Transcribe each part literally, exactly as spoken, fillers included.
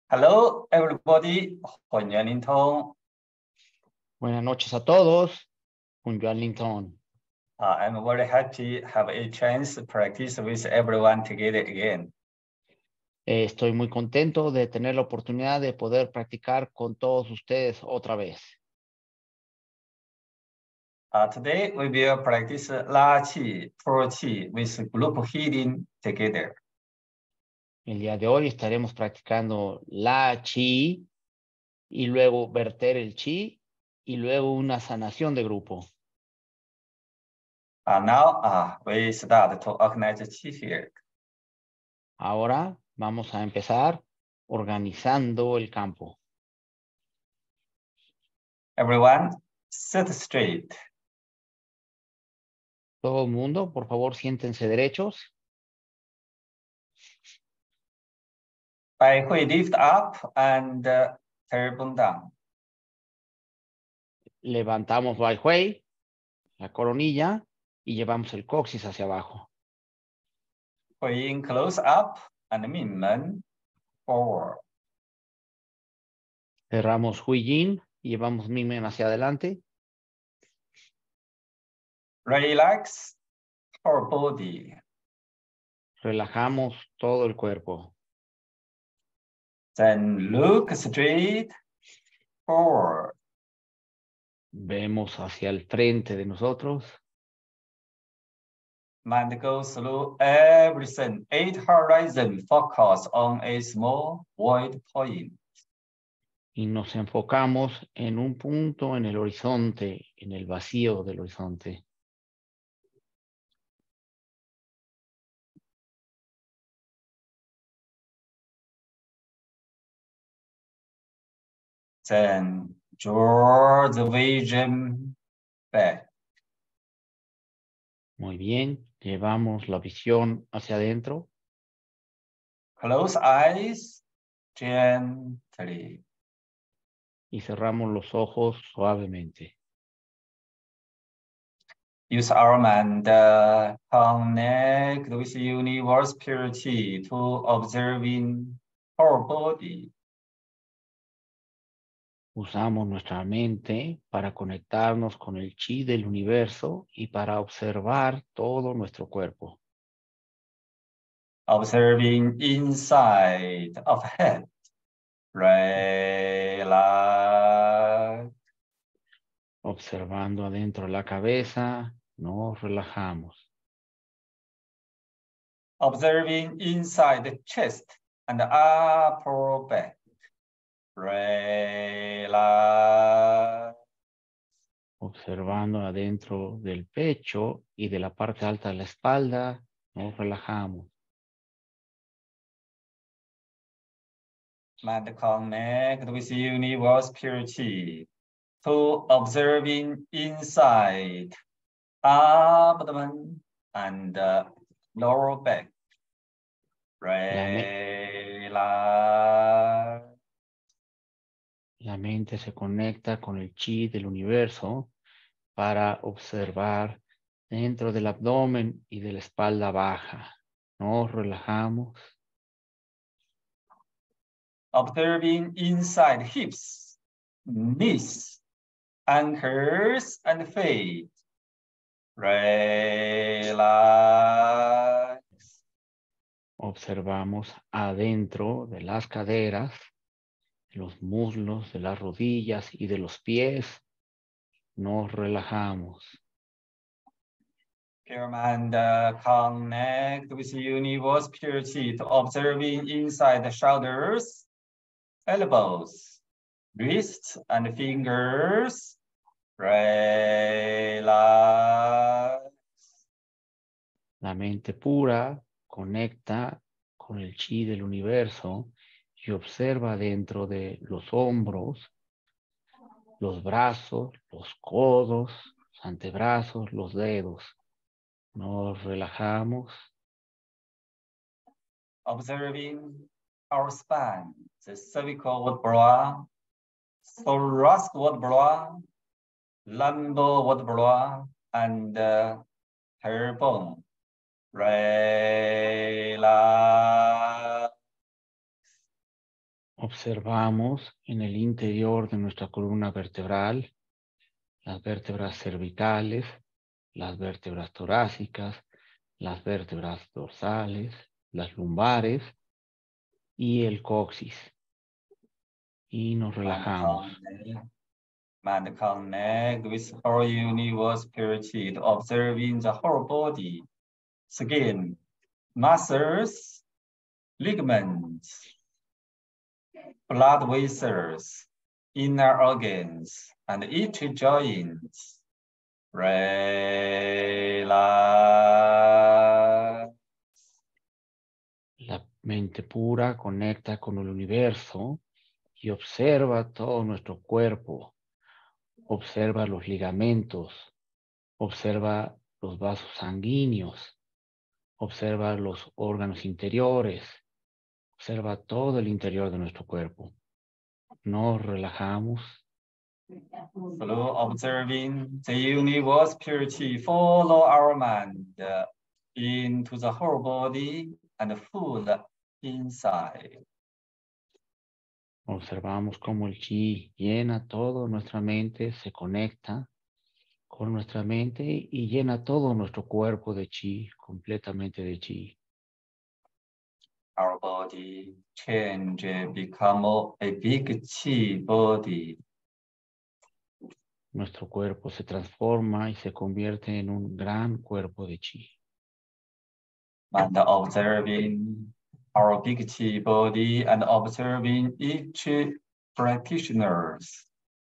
Hello, everybody. 混元灵通. Buenas noches a todos. Con Yuan Linton. Uh, I'm very happy to have a chance to practice with everyone together again. Eh, estoy muy contento de tener la oportunidad de poder practicar con todos ustedes otra vez. Uh, today we will practice La Qi, Pro Qi with group healing together. El día de hoy estaremos practicando la chi y luego verter el chi y luego una sanación de grupo. Uh, now uh, we start to organize Qi here. Ahora vamos a empezar organizando el campo. Everyone, sit straight. Todo el mundo, por favor, siéntense derechos. 百会 lift up and uh, tailbone down. Levantamos Bai Hui, la coronilla, y llevamos el coxis hacia abajo. 会阴 close up and 命门 forward. Cerramos Hui Yin y llevamos Mingmen hacia adelante. Relax whole body. Relajamos todo el cuerpo. Then look straight forward. Vemos hacia el frente de nosotros. Mind goes through everything. Eight horizon. Focus on a small void point. Y nos enfocamos en un punto en el horizonte, en el vacío del horizonte. Then draw the vision back. Muy bien, llevamos la visión hacia adentro. Close eyes gently. Y cerramos los ojos suavemente. Use our mind uh, connect with universe purity to observing our body. Usamos nuestra mente para conectarnos con el chi del universo y para observar todo nuestro cuerpo. Observing inside of head. Relax. Observando adentro de la cabeza, nos relajamos. Observing inside the chest and the upper back. Relax. Observando adentro del pecho y de la parte alta de la espalda, nos relajamos. Mind connect with universe purity to observing inside abdomen and uh, lower back. Relax. La mente se conecta con el chi del universo para observar dentro del abdomen y de la espalda baja. Nos relajamos. Observing inside hips, knees, ankles, and feet. Relax. Observamos adentro de las caderas, de los muslos, de las rodillas y de los pies. Nos relajamos. Your mind uh, connect with universe purity to observing inside the shoulders, elbows, wrists, and fingers. Relax. La mente pura conecta con el chi del universo y observa dentro de los hombros, los brazos, los codos, los antebrazos, los dedos. Nos relajamos. Observing our spine, the cervical vertebra, thoracic vertebra, lumbar vertebra, and uh, tailbone. Relax. observamos en el interior de nuestra columna vertebral las vértebras cervicales, las vértebras torácicas, las vértebras dorsales, las lumbares y el coxis. Y nos relajamos. And connect with whole universe purity, observing the whole body, skin, muscles, ligaments, blood vessels, inner organs, and each joint. Relax. La mente pura conecta con el universo y observa todo nuestro cuerpo. Observa los ligamentos, observa los vasos sanguíneos, observa los órganos interiores, observa todo el interior de nuestro cuerpo. Nos relajamos. Through observing the universe purity, follow our mind into the whole body and full inside. Observamos cómo el chi llena toda nuestra mente, se conecta con nuestra mente y llena todo nuestro cuerpo de chi, completamente de chi. Our body change, become a big chi body. Nuestro cuerpo se transforma y se convierte en un gran cuerpo de chi. And observing our big chi body and observing each practitioners.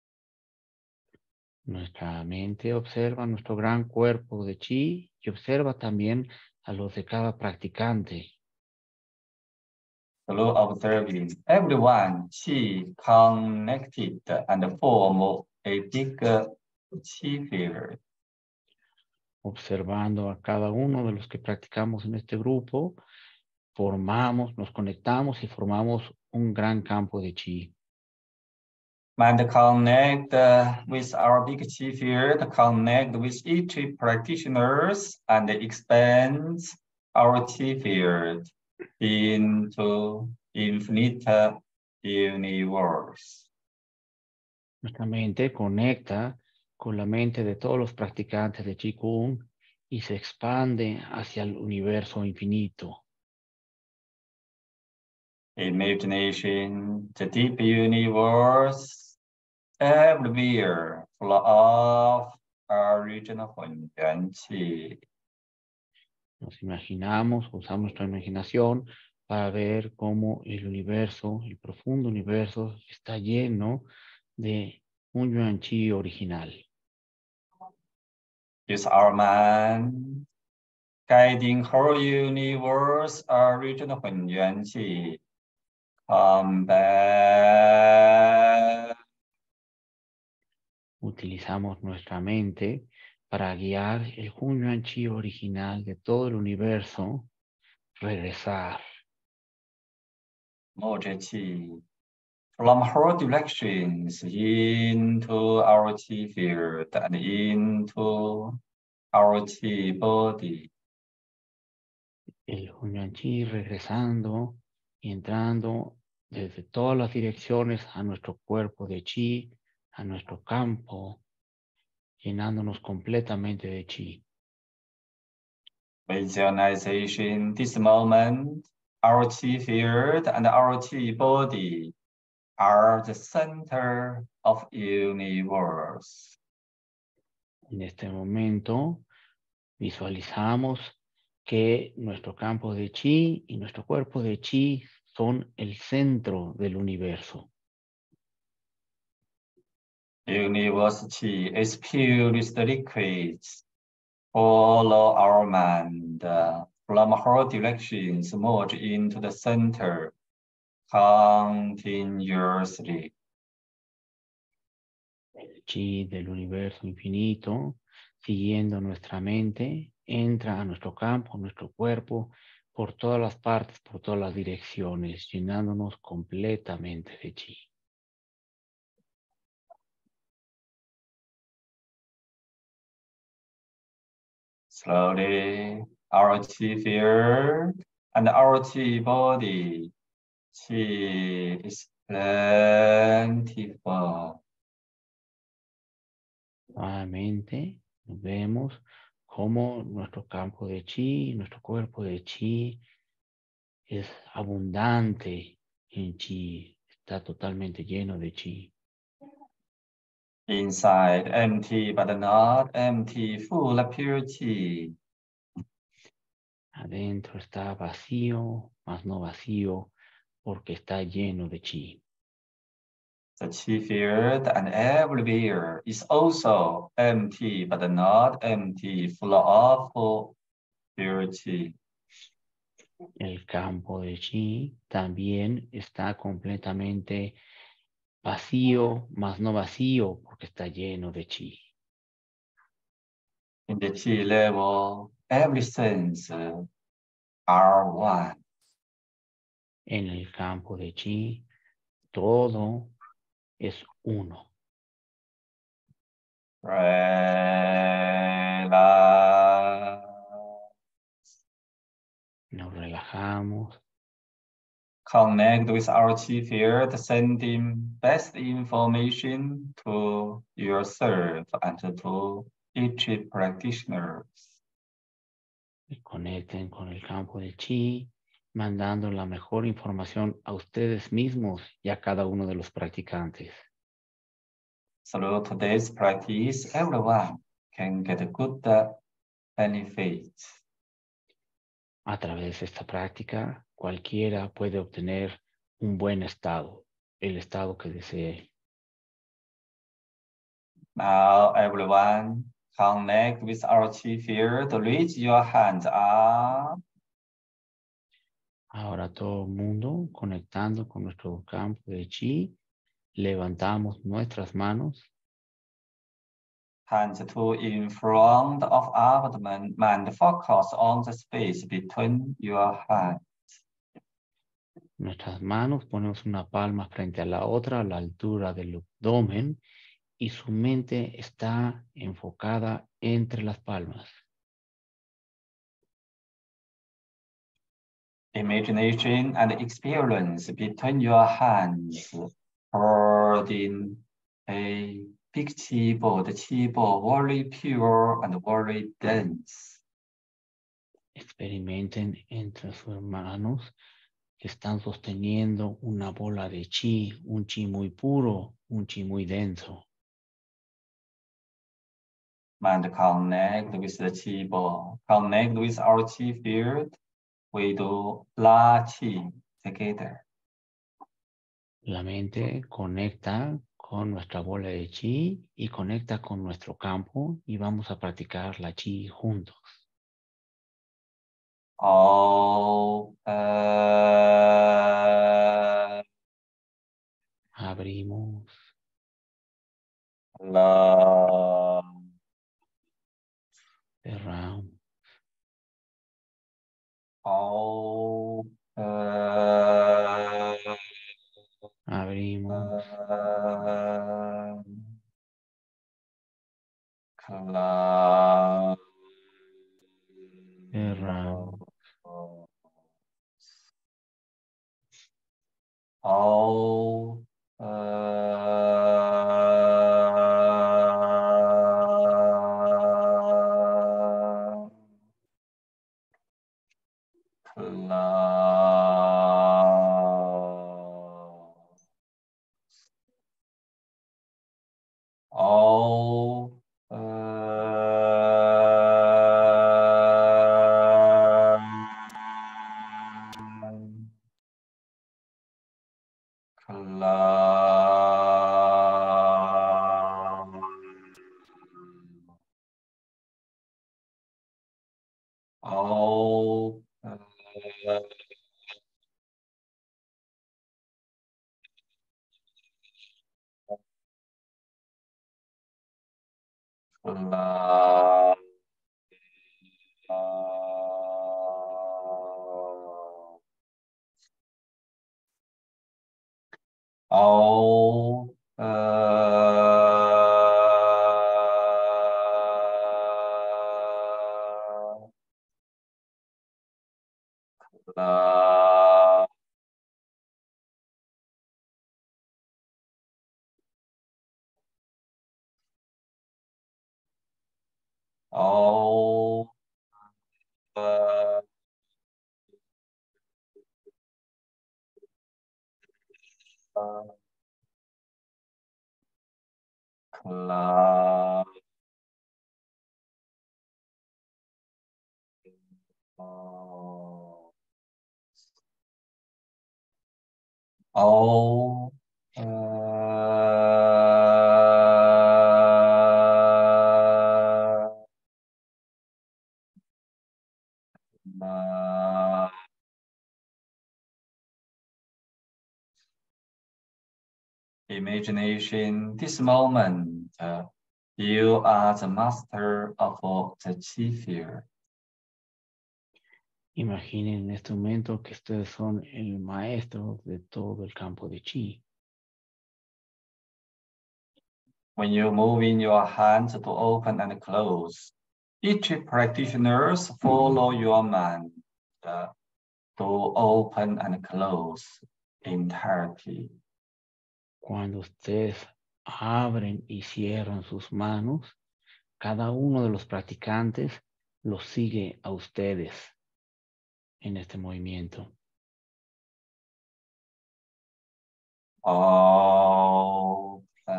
Nuestra mente observa nuestro gran cuerpo de chi y observa también a los de cada practicante. Through observing everyone chi connected and form a big chi field. Observando a cada uno de los que practicamos en este grupo, formamos, nos conectamos y formamos un gran campo de chi. And connect uh, with our big chi field, connect with each practitioners and expand our chi field into infinite universe. Nuestra mente conecta con la mente de todos los practicantes de Qigong y se expande hacia el universo infinito. Imagination, the deep universe, everywhere, full of original Hunyuan Qi. Nos imaginamos, usamos nuestra imaginación para ver cómo el universo, el profundo universo, está lleno de un Yuan Chi original. Is our mind guiding whole universe, original Hunyuan Qi. Come back. Utilizamos nuestra mente para guiar el Hunyuan Chi original de todo el universo, regresar. Moja Qi from whole directions into our Qi field and into our Qi body. El Hunyuan Chi regresando y entrando desde todas las direcciones a nuestro cuerpo de Chi, a nuestro campo, llenándonos completamente de Chi. Visualization, this moment, our Qi field and our Qi body are the center of universe. En este momento visualizamos que nuestro campo de Chi y nuestro cuerpo de Chi son el centro del universo. Universe Qi is purest liquids. Follow our mind uh, from all directions, merge into the center continuously. El Chi del universo infinito, siguiendo nuestra mente, entra a nuestro campo, nuestro cuerpo, por todas las partes, por todas las direcciones, llenándonos completamente de Chi. Slowly, our Qi field and our Qi body, Qi is plentiful. Nuevamente vemos cómo nuestro campo de chi, nuestro cuerpo de chi es abundante en chi, está totalmente lleno de chi. Inside, empty but not empty, full of pure chi. Adentro está vacío, mas no vacío, porque está lleno de chi. The chi field and everywhere is also empty but not empty, full of pure chi. El campo de chi también está completamente vacío, mas no vacío, porque está lleno de chi. In the chi level, every sense are one. En el campo de chi, todo es uno. Relax. Nos relajamos. Connect with our chi field, sending best information to yourself and to each practitioner. Y conecten con el campo de chi, mandando la mejor información a ustedes mismos y a cada uno de los practicantes. Through today's practice, everyone can get good benefits. A través de esta práctica, cualquiera puede obtener un buen estado, el estado que desee. Now, everyone, connect with our chi field. Reach your hands up. Ahora todo el mundo conectando con nuestro campo de chi, levantamos nuestras manos. Hands two in front of abdomen and focus on the space between your hands. Nuestras manos ponemos una palma frente a la otra a la altura del abdomen y su mente está enfocada entre las palmas. Imagination and experience between your hands, holding a big chi ball, the chi ball very pure and very dense. Experimenten entre sus manos que están sosteniendo una bola de chi, un chi muy puro, un chi muy denso. And connect with the chi ball, connect with our chi field. We do La Chi together. La mente conecta con nuestra bola de chi y conecta con nuestro campo y vamos a practicar la chi juntos. Open. Abrimos. Love. Cerramos. Open. Abrimos. Close. Cerramos. Open. All all love. All love. Oh, uh, uh, cloud. Oh, oh, uh, uh, imagination, this moment, uh, you are the master of the chi field. Imaginen en este momento que ustedes son el maestro de todo el campo de chi. When you move in your hands to open and close, each practitioners follow your mind uh, to open and close entirety. Cuando ustedes abren y cierran sus manos, cada uno de los practicantes los sigue a ustedes en este movimiento. Oh, uh,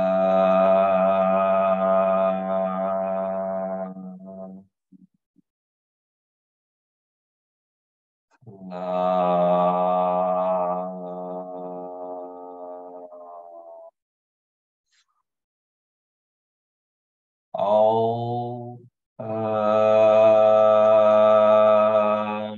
oh, uh,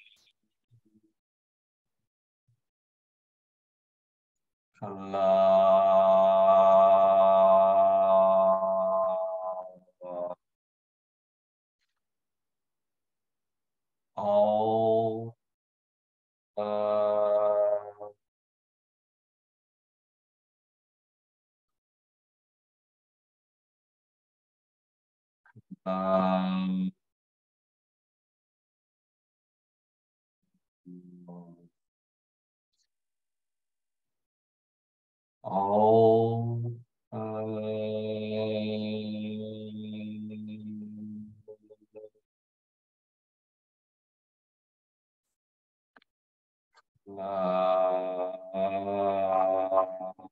oh, uh, um, oh, uh,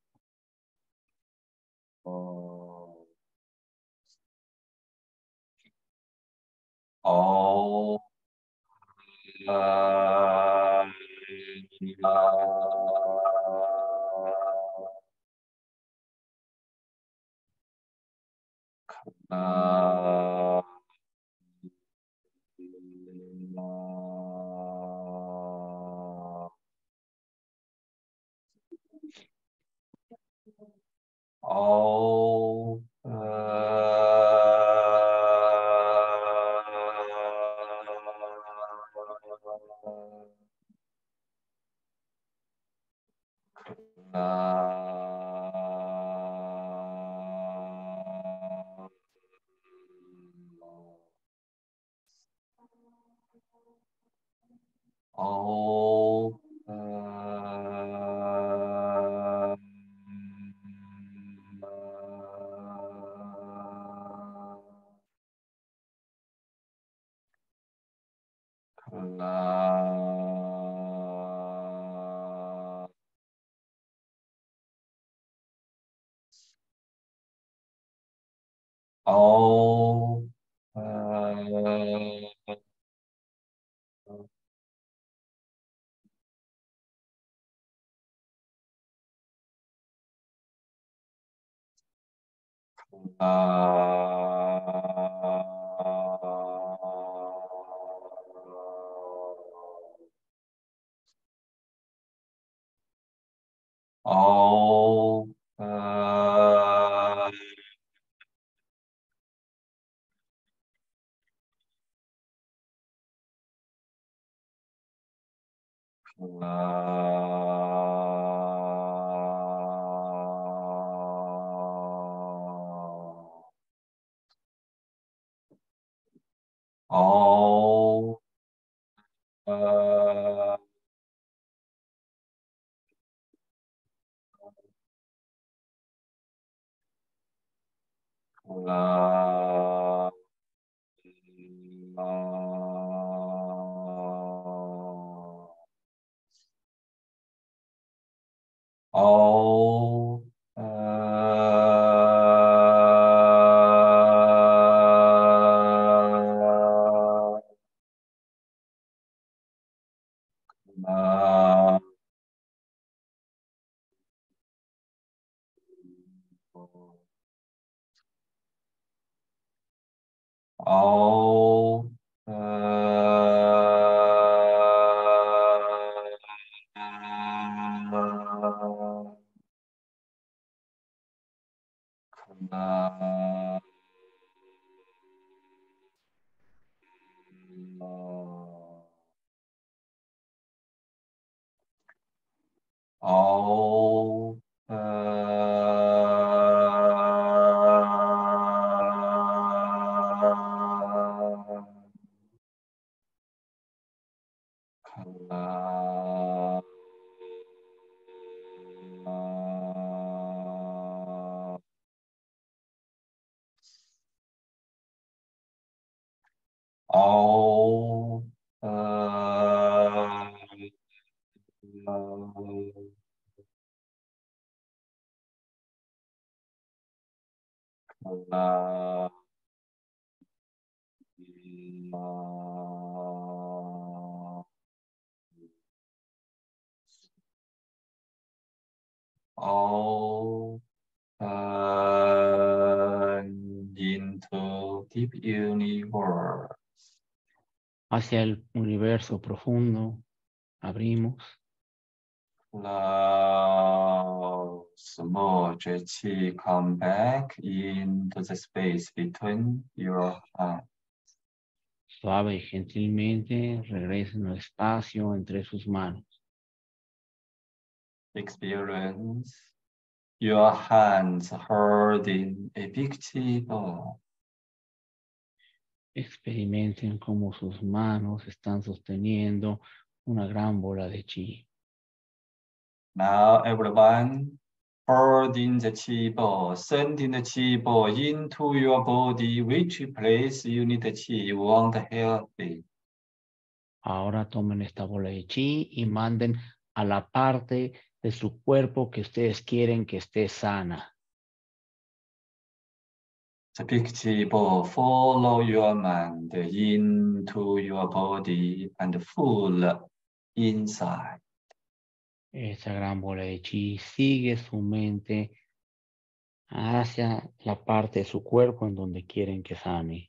oh, oh, uh, uh, oh, oh, oh, oh, oh, uh, uh, all uh, uh, all uh, uh, all uh, all uh, uh, all turn into deep universe. Hacia el universo profundo, abrimos. Close, merge chi, come back into the space between your hands. Suave y gentilmente regresen al espacio entre sus manos. Experience your hands holding a big chi ball. Experimenten cómo sus manos están sosteniendo una gran bola de chi. Now everyone holding the chi ball, sending the chi ball into your body, which place you need the chi you want healthy. Ahora tomen esta bola de chi y manden a la parte de su cuerpo que ustedes quieren que esté sana. The big chi ball follow your mind into your body and full inside. Esa gran bola de chi sigue su mente hacia la parte de su cuerpo en donde quieren que sane.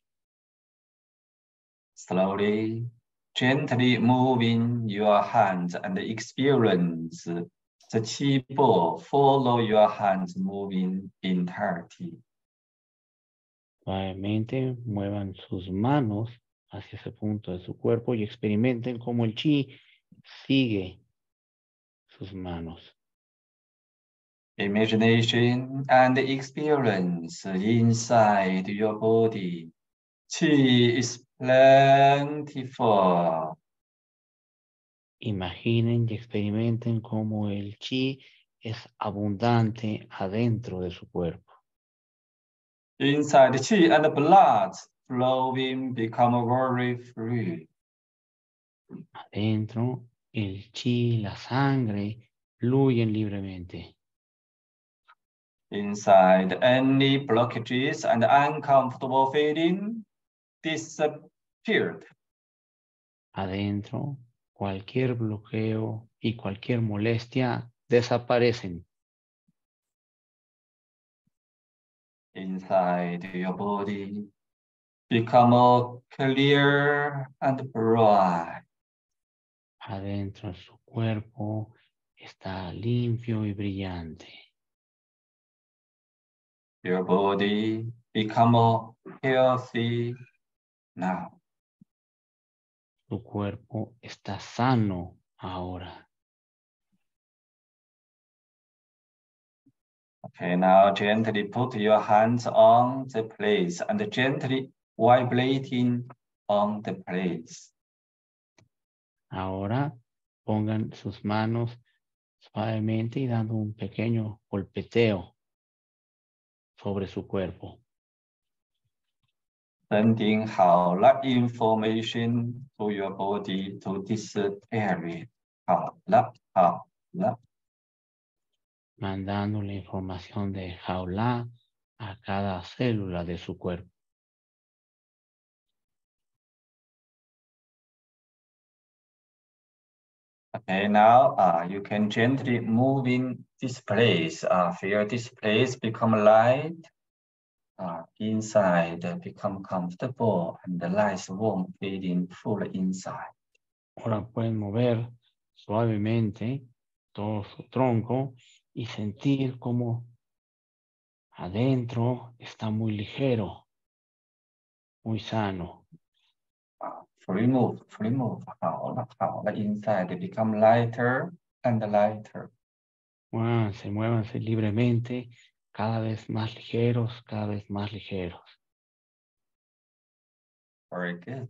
Slowly, gently moving your hands and experience the chi ball follow your hands moving entirety. Suavemente muevan sus manos hacia ese punto de su cuerpo y experimenten cómo el chi sigue sus manos. Imagination and experience inside your body. Chi is plentiful. Imaginen y experimenten cómo el chi es abundante adentro de su cuerpo. Inside chi and blood flowing become very free. Adentro, el chi, la sangre, fluyen libremente. Inside, any blockages and uncomfortable feeling disappeared. Adentro, cualquier bloqueo y cualquier molestia desaparecen. Inside your body become clear and bright. Adentro de su cuerpo está limpio y brillante. Your body become healthy now. Su cuerpo está sano ahora. Okay, now gently put your hands on the place and gently vibrating on the place. Ahora pongan sus manos suavemente y dando un pequeño golpeteo sobre su cuerpo. Sending how that information to your body to this area. How that, how that. mandando la información de Jaula a cada célula de su cuerpo. Okay, now uh, you can gently move in this place. Uh, feel this place become light. Uh, inside become comfortable and the nice warm feeling full inside. Ahora pueden mover suavemente todo su tronco y sentir como adentro está muy ligero, muy sano. Uh, free move, free move. 好了，好了 inside become lighter and lighter. Muévanse, muévanse libremente, cada vez más ligeros, cada vez más ligeros. Very good.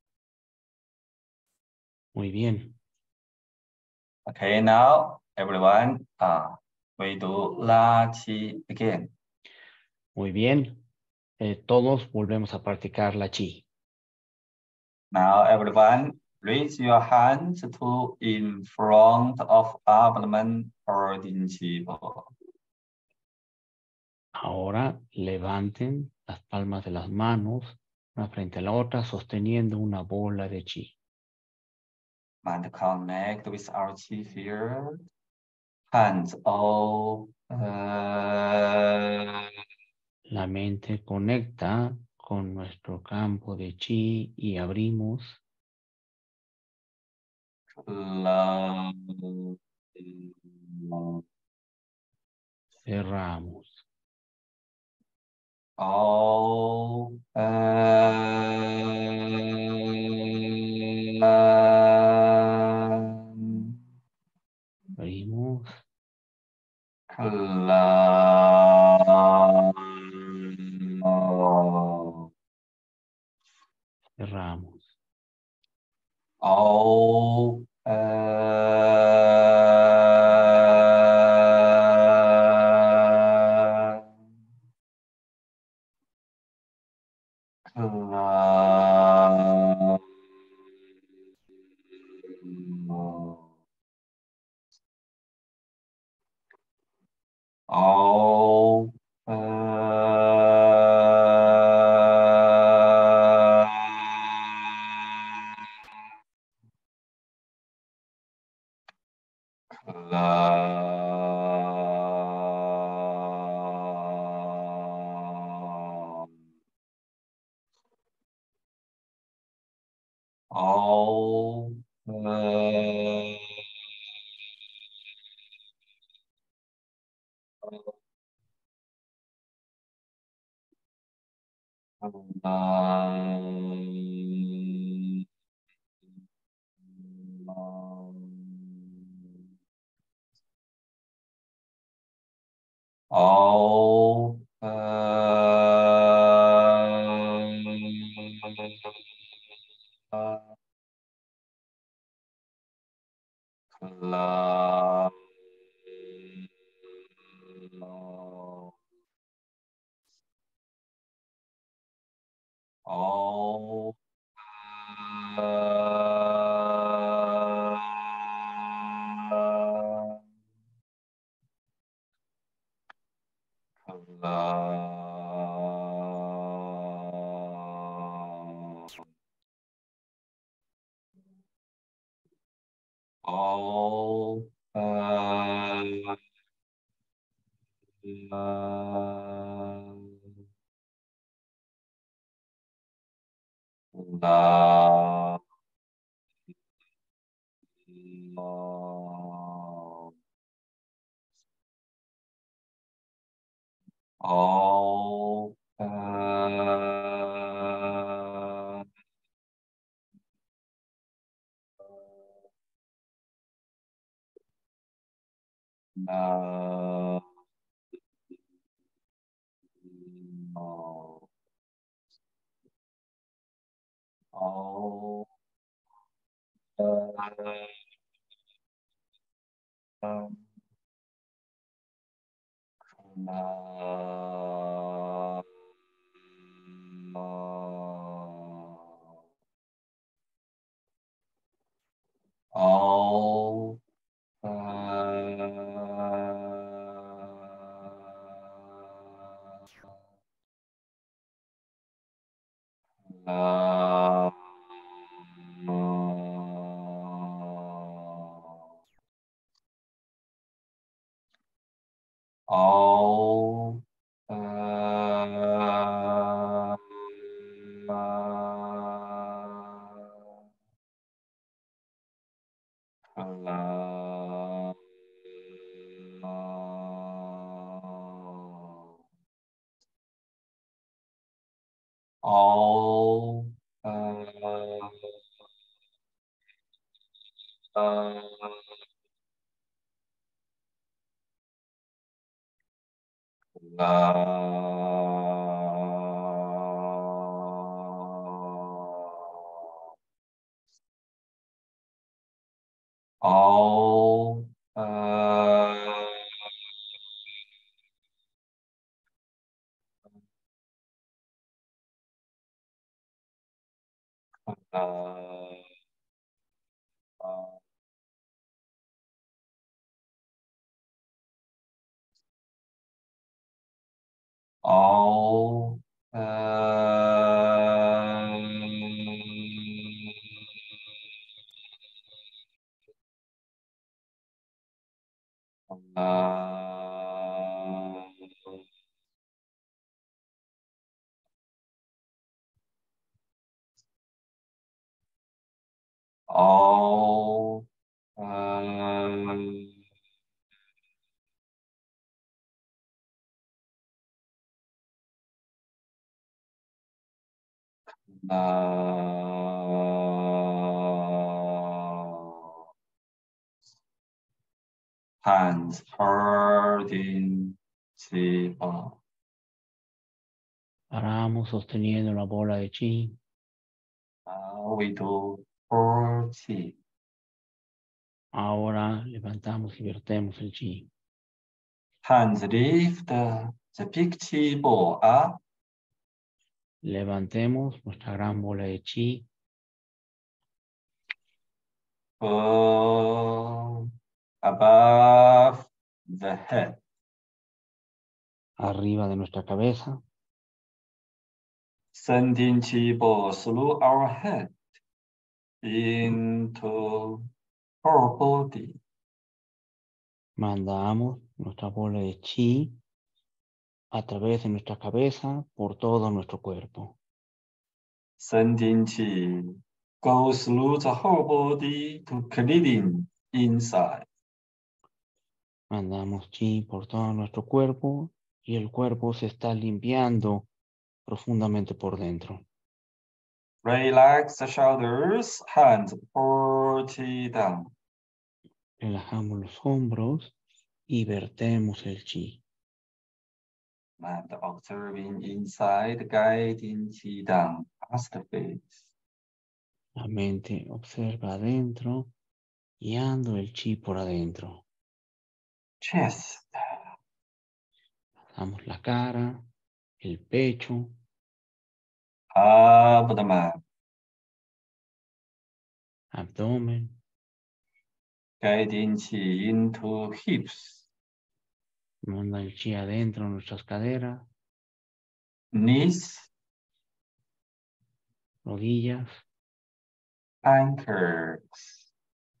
Muy bien. Okay, now everyone, uh, we do La Qi again. Muy bien. Eh, todos volvemos a practicar la chi. Now everyone, raise your hands to in front of abdomen or Din Qi Bo. Ahora levanten las palmas de las manos una frente a la otra sosteniendo una bola de chi. Mind connect with our Qi field. Hands open. La mente conecta con nuestro campo de chi y abrimos. Close. Cerramos. Open. Abrimos. Close. Cerramos. Open. Ao, uh, uh, uh, Ao, uh, uh, Ao, uh, uh, Ao, Ao, hands holding chi. Paramos sosteniendo la bola de chi. Now we do four chi. Ahora levantamos y vertemos el chi. Hands lift the big chi ball up. Levantemos nuestra gran bola de chi Uh, above the head. arriba de nuestra cabeza. Sending chi ball through our head into our body. Mandamos nuestra bola de chi a través de nuestra cabeza por todo nuestro cuerpo. Sending chi goes through the whole body to cleaning inside. Mandamos chi por todo nuestro cuerpo y el cuerpo se está limpiando profundamente por dentro. Relax the shoulders, hands pull chi down. Relajamos los hombros y vertemos el chi. And observing inside, guiding chi down past the face. La mente observa adentro, guiando el chi por adentro. Chest. Pasamos la cara, el pecho, Abdomen. abdomen, Guiding chi into hips. manda el chi adentro de nuestras caderas, Knees. rodillas, Ankles.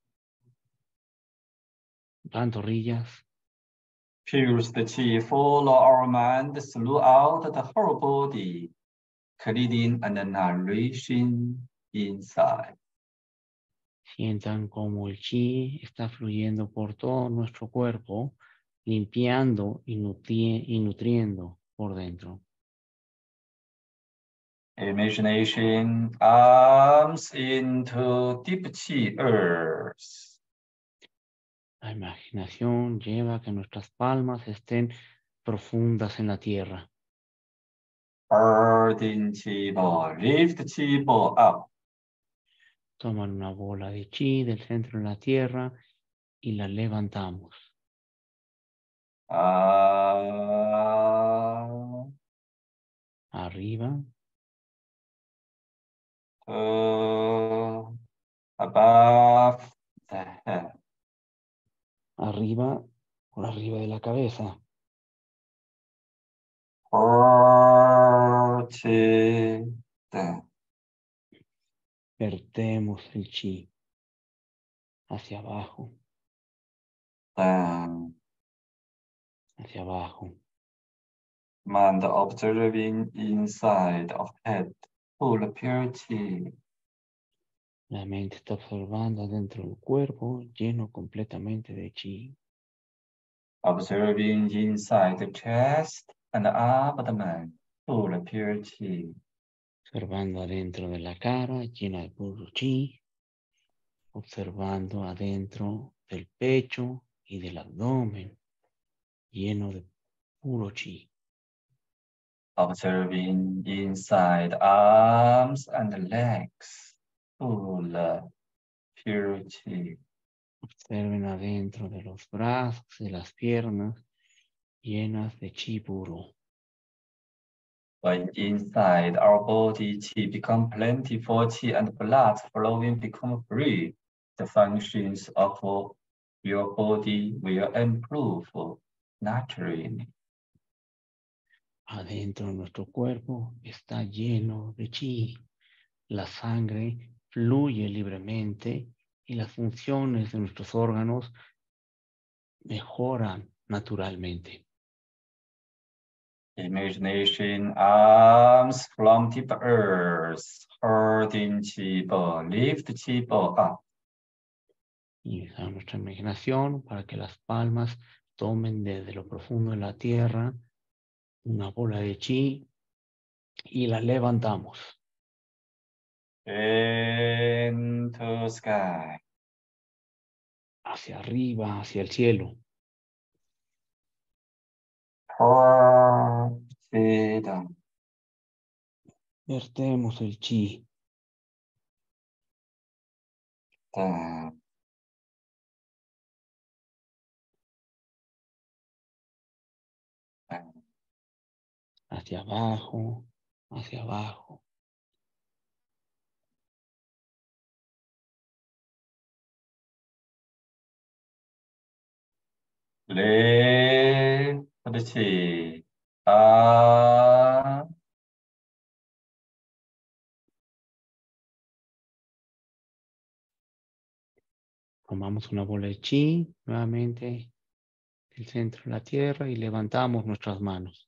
pantorrillas. Pulse the chi follow our mind throughout the whole body, cleaning and nourishing inside. Sientan como el chi está fluyendo por todo nuestro cuerpo, limpiando y, nutri y nutriendo por dentro. Imagination, arms into deep chi earth. La imaginación lleva a que nuestras palmas estén profundas en la tierra. Holding chi ball, lift chi ball up. Toman una bola de chi del centro de la tierra y la levantamos. Uh, Arriba, uh, above the head. arriba, por arriba de la cabeza. Hold chi down. Vertemos el chi hacia abajo, Down. hacia abajo. Mind observing inside of head, full of pure chi. La mente está observando dentro del cuerpo, lleno completamente de chi. Observing inside the chest and abdomen, full of pure chi. Observando adentro de la cara, llena de puro chi. Observando adentro del pecho y del abdomen, lleno de puro chi. Observing inside arms and legs, full of pure chi. Observen adentro de los brazos y las piernas, llenas de chi puro. When inside our body, chi become plentiful, chi and blood flowing become free. The functions of your body will improve naturally. Adentro de nuestro cuerpo está lleno de chi. La sangre fluye libremente y las funciones de nuestros órganos mejoran naturalmente. Imagination arms from deep earth, holding chi bo, lift chi bo up. Y usamos nuestra imaginación para que las palmas tomen desde lo profundo de la tierra una bola de chi y la levantamos. Into sky. Hacia arriba, hacia el cielo. Pour chi down. Vertemos el chi. Down. Down. Hacia abajo, hacia abajo. Lift the chi. Up. Tomamos una bola de chi nuevamente del centro de la tierra y levantamos nuestras manos.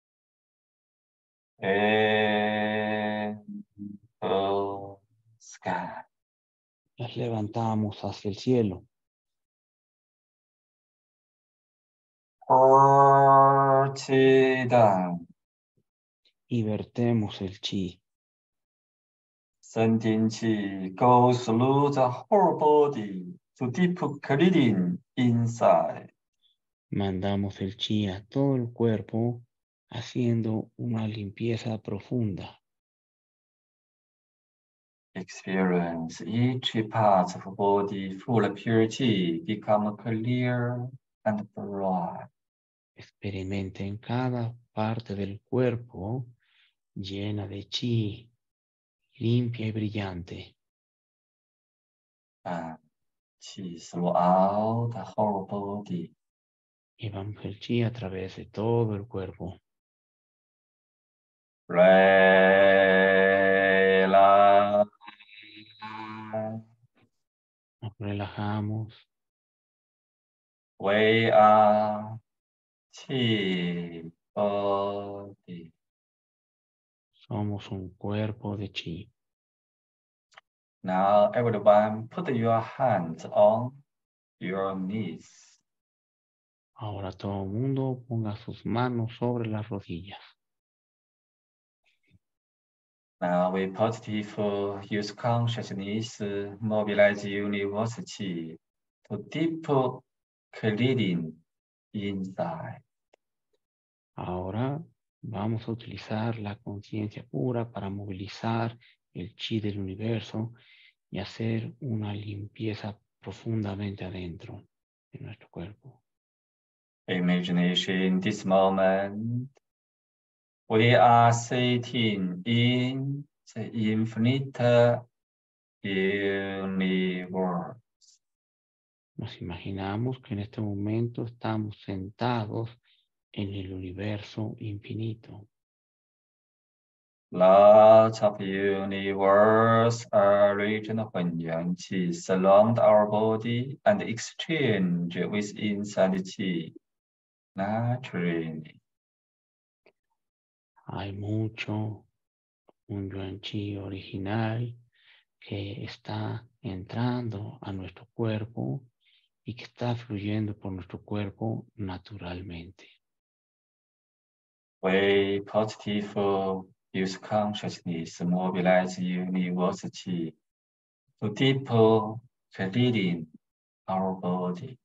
Into sky. Las levantamos hacia el cielo. Pour chi down. Y vertemos el chi. Sending chi goes through the whole body to deep cleaning inside. Mandamos el chi a todo el cuerpo haciendo una limpieza profunda. Experience each part of body full of pure chi become clear and bright. Experimenten cada parte del cuerpo llena de chi, limpia y brillante. And chi throughout the whole body. Llevamos el chi a través de todo el cuerpo. Relax. Nos relajamos. We are chi body. Somos un cuerpo de chi. Now everyone put your hands on your knees. Ahora todo el mundo ponga sus manos sobre las rodillas. Now we positive use consciousness, mobilize universe chi to deep cleaning inside. Ahora vamos a utilizar la conciencia pura para movilizar el chi del universo y hacer una limpieza profundamente adentro de nuestro cuerpo. Imagination this moment. We are sitting in the infinite universe. Nos imaginamos que en este momento estamos sentados en el universo infinito. Lots of universe original Hunyuan Qi surround our body and exchange with inside Qi. naturally. Hay mucho un yuan chi original que está entrando a nuestro cuerpo y que está fluyendo por nuestro cuerpo naturalmente. Way positive use consciousness mobilize university to deeper clearing our body.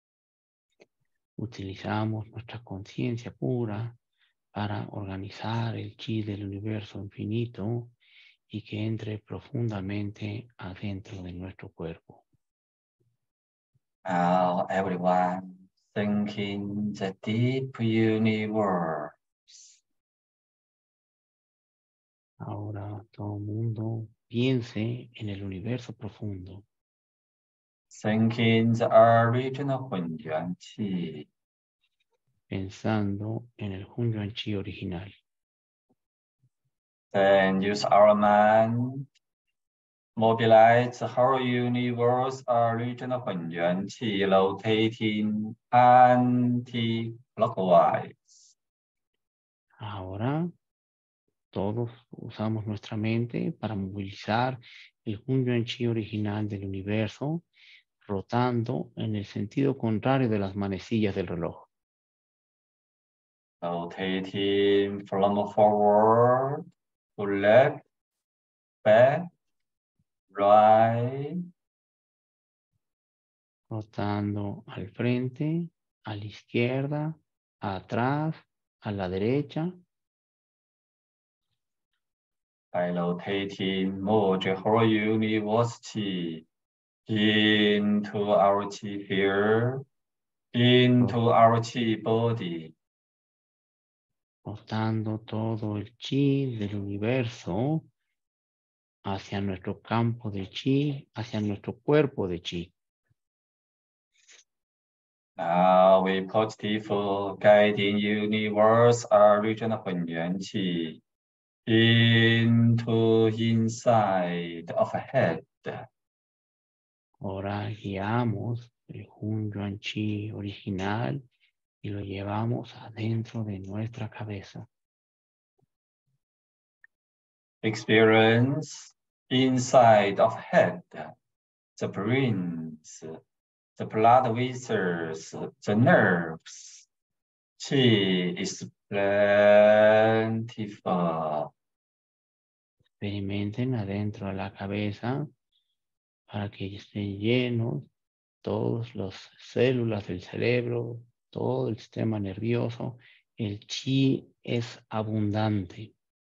Utilizamos nuestra conciencia pura para organizar el chi del universo infinito y que entre profundamente adentro de nuestro cuerpo. Now everyone thinking the deep universe. Ahora todo el mundo piense en el universo profundo. Thinking the original Hunyuan Qi. Pensando en el Hunyuan Chi original. Then use our mind, mobilize the whole universe original Hunyuan Qi rotating anti-clockwise. Ahora todos usamos nuestra mente para movilizar el Hunyuan Chi original del universo, rotando en el sentido contrario de las manecillas del reloj. Rotating from forward to left, back, right. Rotando al frente, a la izquierda, atrás, a la derecha. By rotating, merge the whole universe Qi into our Qi here, into our Qi body. Rotando todo el chi del universo hacia nuestro campo de chi, hacia nuestro cuerpo de chi. Now we positive guiding universe original Hunyuan Qi into inside of head. Ahora guiamos el Hunyuan Chi original y lo llevamos adentro de nuestra cabeza. Experience inside of head, the brains, the blood vessels, the nerves. Qi is plentiful. Experimenten adentro de la cabeza para que estén llenos todas las células del cerebro, todo el sistema nervioso. El chi es abundante.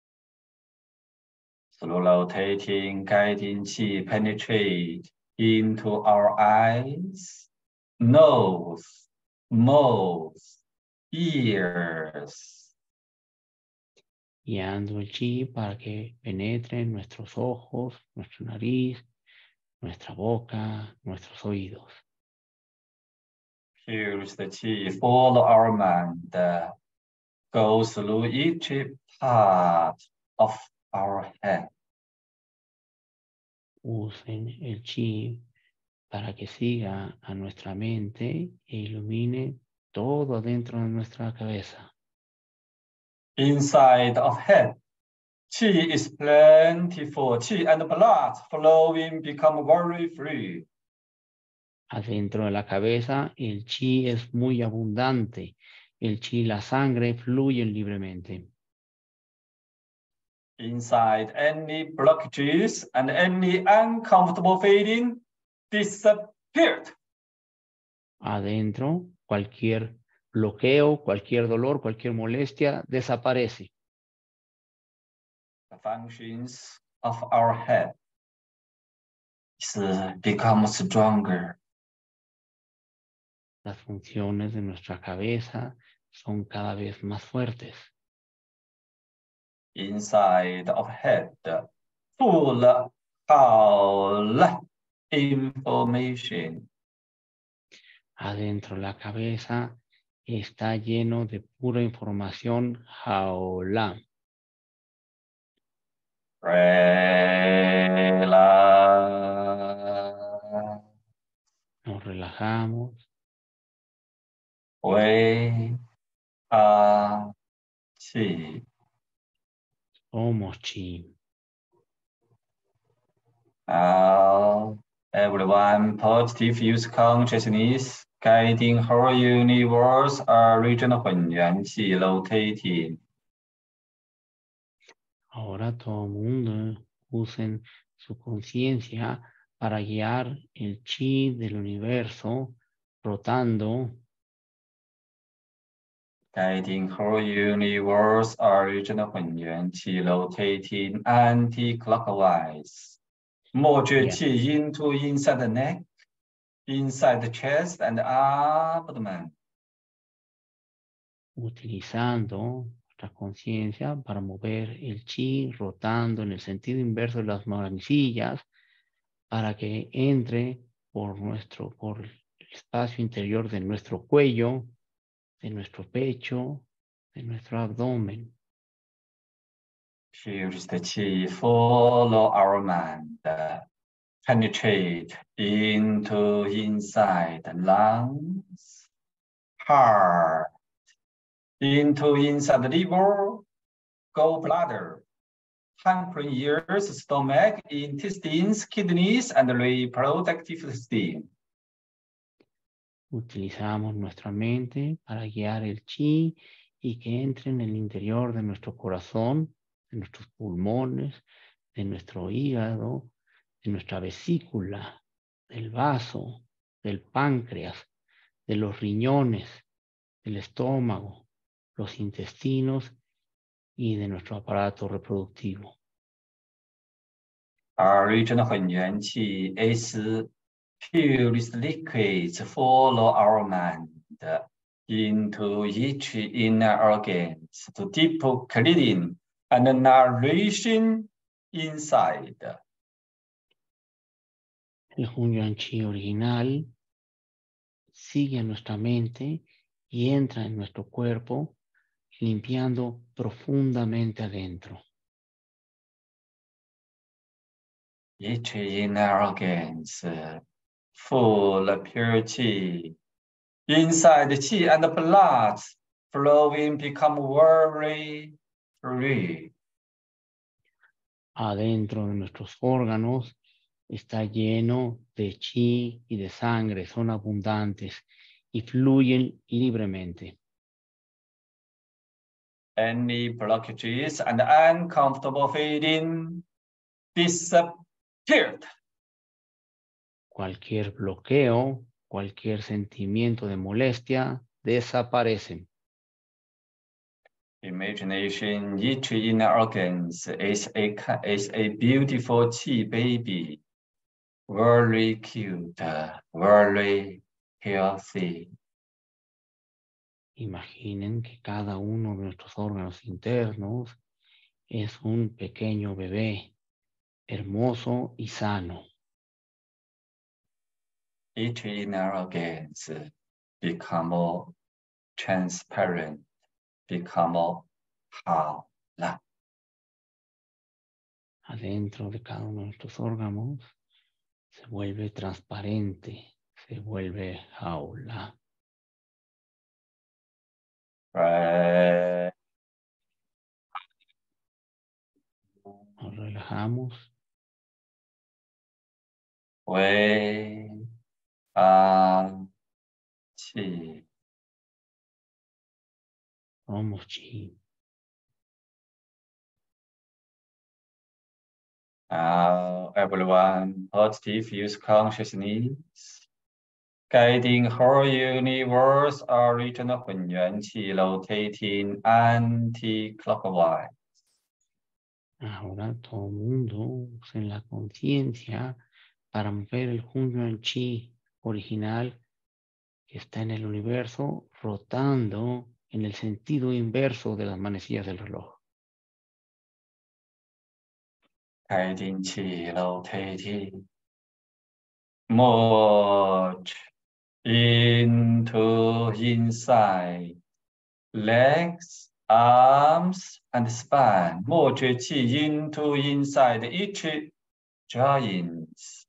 Slow rotating, guiding Qi penetrate into our eyes, nose, mouth, ears. Guiando el chi para que penetre en nuestros ojos, nuestra nariz, nuestra boca, nuestros oídos. Here's the Qi, follow our mind, go through each part of our head. Usen el chi para que siga a nuestra mente e ilumine todo adentro de nuestra cabeza. Inside of head, Qi is plentiful. Qi and blood flowing become very free. Adentro de la cabeza, el chi es muy abundante. El chi y la sangre fluyen libremente. Inside, any blockages and any uncomfortable feeling disappeared. Adentro, cualquier bloqueo, cualquier dolor, cualquier molestia desaparece. The functions of our head is become stronger. Las funciones de nuestra cabeza son cada vez más fuertes. Inside of head, full of information. Adentro la cabeza está lleno de pura información jaola. Relax. Nos relajamos. Way Ah, chi. Somos chi. Uh, everyone, positive use consciousness guiding whole universe original 混元气 rotating. Ahora todo el mundo usen su conciencia para guiar el chi del universo rotando, Guiding whole universe original 混元气 rotating anti-clockwise. 默觉气 into inside the neck, inside the chest and abdomen. utilizando la conciencia para mover el chi rotando en el sentido inverso de las manecillas para que entre por nuestro, por el espacio interior de nuestro cuello, de nuestro pecho, de nuestro abdomen. Here's the chi follow our mind, penetrate into inside the lungs, heart, into inside the liver, gallbladder, pancreas, ears, stomach, intestines, kidneys, and reproductive system. Utilizamos nuestra mente para guiar el chi y que entre en el interior de nuestro corazón, de nuestros pulmones, de nuestro hígado, de nuestra vesícula, del vaso, del páncreas, de los riñones, del estómago, los intestinos y de nuestro aparato reproductivo. Original 混元气 is purest liquids follow our mind into each inner organs to deep cleaning and nourishing inside. El Hunyuan Chi original sigue a nuestra mente y entra en nuestro cuerpo, limpiando profundamente adentro. Each inner organs full of pure chi. Inside the chi and the blood flowing become very free. Adentro de nuestros órganos está lleno de chi y de sangre, son abundantes y fluyen libremente. Any blockages and uncomfortable feeling disappeared. Cualquier bloqueo, cualquier sentimiento de molestia desaparecen. Imagination, each inner organs is a, is a beautiful chi baby, very cute, very healthy. Imaginen que cada uno de nuestros órganos internos es un pequeño bebé, hermoso y sano. Each inner organs become more transparent, become more jaula. Adentro de cada uno de nuestros órganos se vuelve transparente, se vuelve jaula. Right. Nos relajamos. Wei An Qi. Somos chi. Now, everyone, positive use consciousness, guiding whole universe original 混元气 rotating anti-clockwise. Ahora todo el mundo usa la conciencia para mover el Hunyuan Chi original que está en el universo rotando en el sentido inverso de las manecillas del reloj. Guiding Qi rotating. Merge into inside legs, arms, and spine. Merge Qi into inside each joints.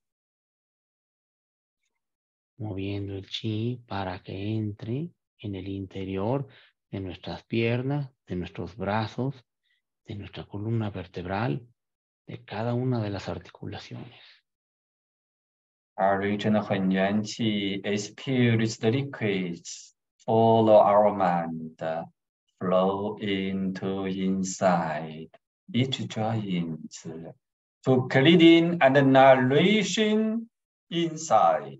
Moviendo el chi para que entre en el interior de nuestras piernas, de nuestros brazos, de nuestra columna vertebral, de cada una de las articulaciones. Our regional Hunyuan Qi is purest liquids. Follow our mind. Flow into inside each joint to cleaning and nourishing inside.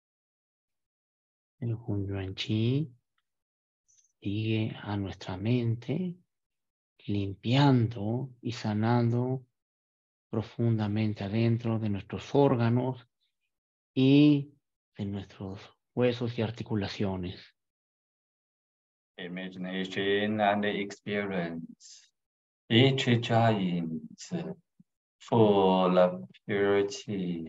El Hunyuan Qi sigue a nuestra mente, limpiando y sanando profundamente adentro de nuestros órganos y de nuestros huesos y articulaciones. Imagination and experience. Each joint full of purity.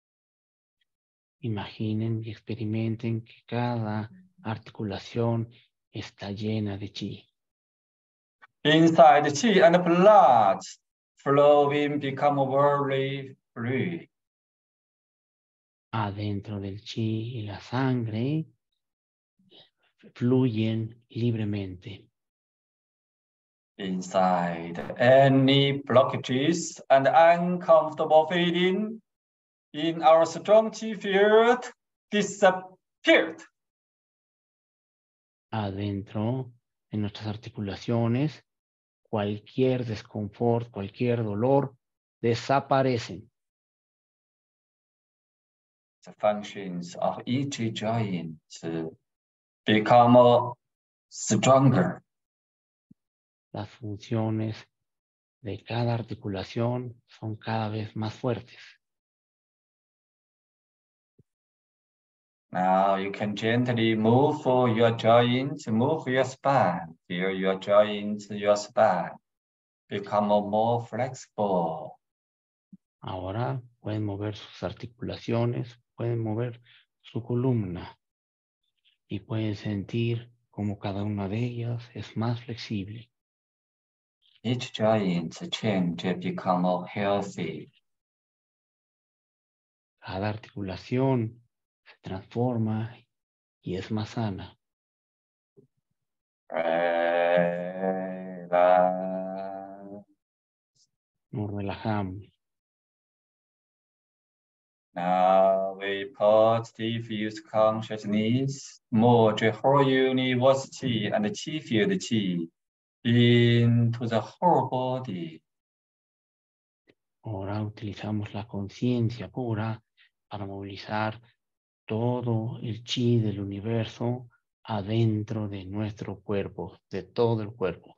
Imaginen y experimenten que cada articulación está llena de chi. Inside chi and blood flowing become very free. Adentro del chi y la sangre fluyen libremente. Inside any blockages and uncomfortable feeling in our strong chi field disappeared. Adentro de nuestras articulaciones, cualquier desconfort, cualquier dolor, desaparecen. The functions of each joint become stronger. Las funciones de cada articulación son cada vez más fuertes. Now you can gently move your joints, move your spine. Feel your joints, your spine become more flexible. Ahora pueden mover sus articulaciones, pueden mover su columna y pueden sentir como cada una de ellas es más flexible. Each joint change become healthy. Cada articulación se transforma y es más sana. Relax. Nos relajamos. Now we positive use consciousness, merge whole universe chi and chi field chi into the whole body. Ahora utilizamos la conciencia pura para movilizar todo el chi del universo adentro de nuestro cuerpo, de todo el cuerpo.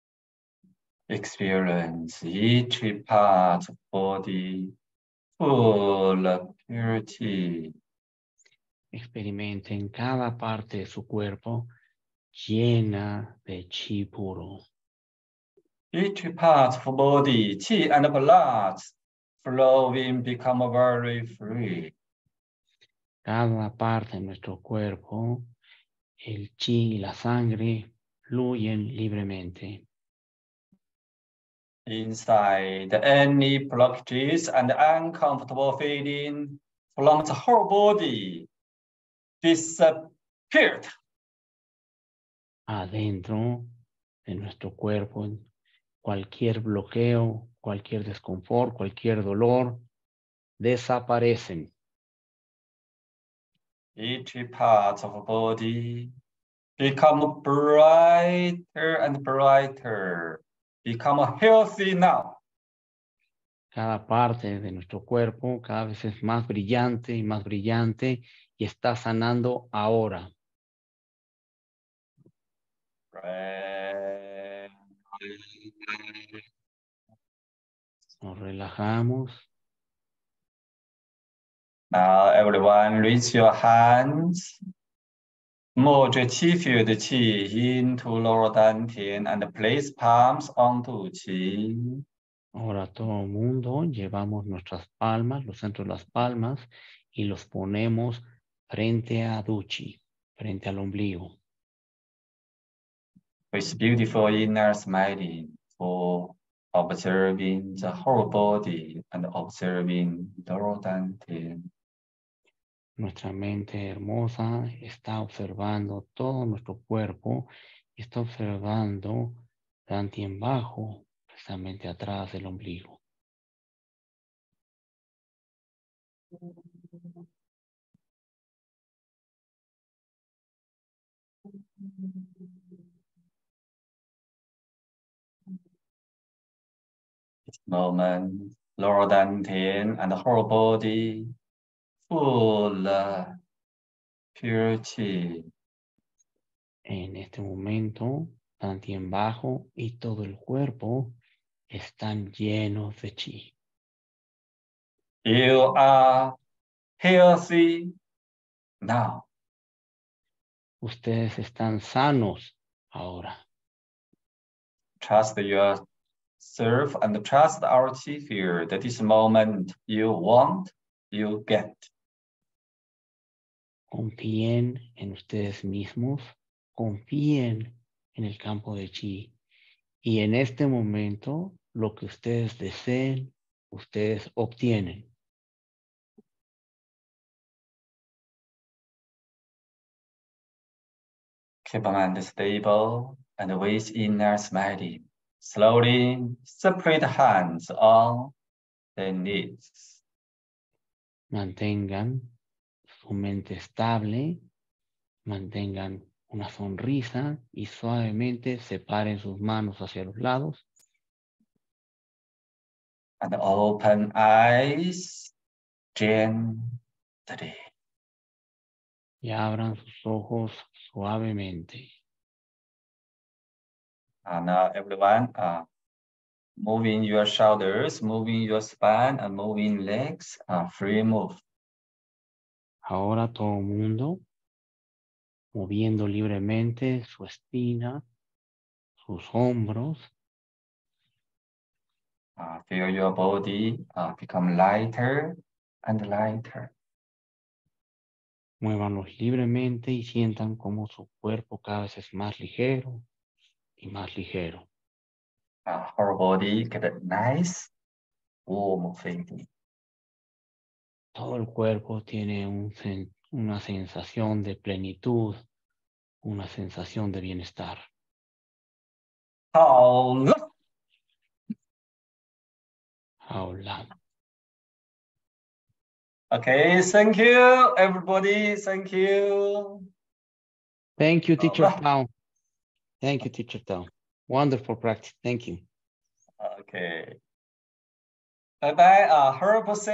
Experience each part of body full of purity. Experimenten cada parte de su cuerpo llena de chi puro. Each part of body, chi and blood flowing become very free. Cada parte de nuestro cuerpo, el chi y la sangre fluyen libremente. Inside, any blockages and uncomfortable feeling from the whole body disappeared. Adentro de nuestro cuerpo, cualquier bloqueo, cualquier desconfort, cualquier dolor, desaparecen. Each part of body become brighter and brighter, become healthy now. Cada parte de nuestro cuerpo cada vez es más brillante y más brillante y está sanando ahora. Nos relajamos. Now everyone raise your hands. Merge Qi field Qi into lower dantian and place palms onto Qi. Ahora todo el mundo llevamos nuestras palmas, los centros de las palmas y los ponemos frente a Duchi, frente al ombligo. With beautiful inner smiling for observing the whole body and observing lower dantian. Nuestra mente hermosa está observando todo nuestro cuerpo y está observando Dantien bajo, precisamente atrás del ombligo. This moment, lower dantian and the whole body full of pure qi. En este momento, Dantien bajo y todo el cuerpo están llenos de chi. You are healthy now. Ustedes están sanos ahora. Trust yourself and trust our qi field. That this moment you want, you get. Confíen en ustedes mismos, confíen en el campo de chi. Y en este momento, lo que ustedes deseen, ustedes obtienen. Keep mind stable and with inner smiling. Slowly separate hands on the knees. Mantengan su mente estable, mantengan una sonrisa y suavemente separen sus manos hacia los lados. And open eyes gently. Y abran sus ojos suavemente. And now everyone, uh, moving your shoulders, moving your spine, and moving legs, uh, free move. Ahora todo el mundo moviendo libremente su espina, sus hombros. Uh, feel your body uh, become lighter and lighter. Muévanlos libremente y sientan cómo su cuerpo cada vez es más ligero y más ligero. Uh, our body get a nice warm feeling. Todo el cuerpo tiene un, una sensación de plenitud, una sensación de bienestar. Hao-la. Hao-la. Okay, thank you, everybody. Thank you. Thank you, Teacher Hao-la. Tao. Thank you, Teacher Tao. Wonderful practice. Thank you. Okay. Bye bye. Uh, Herb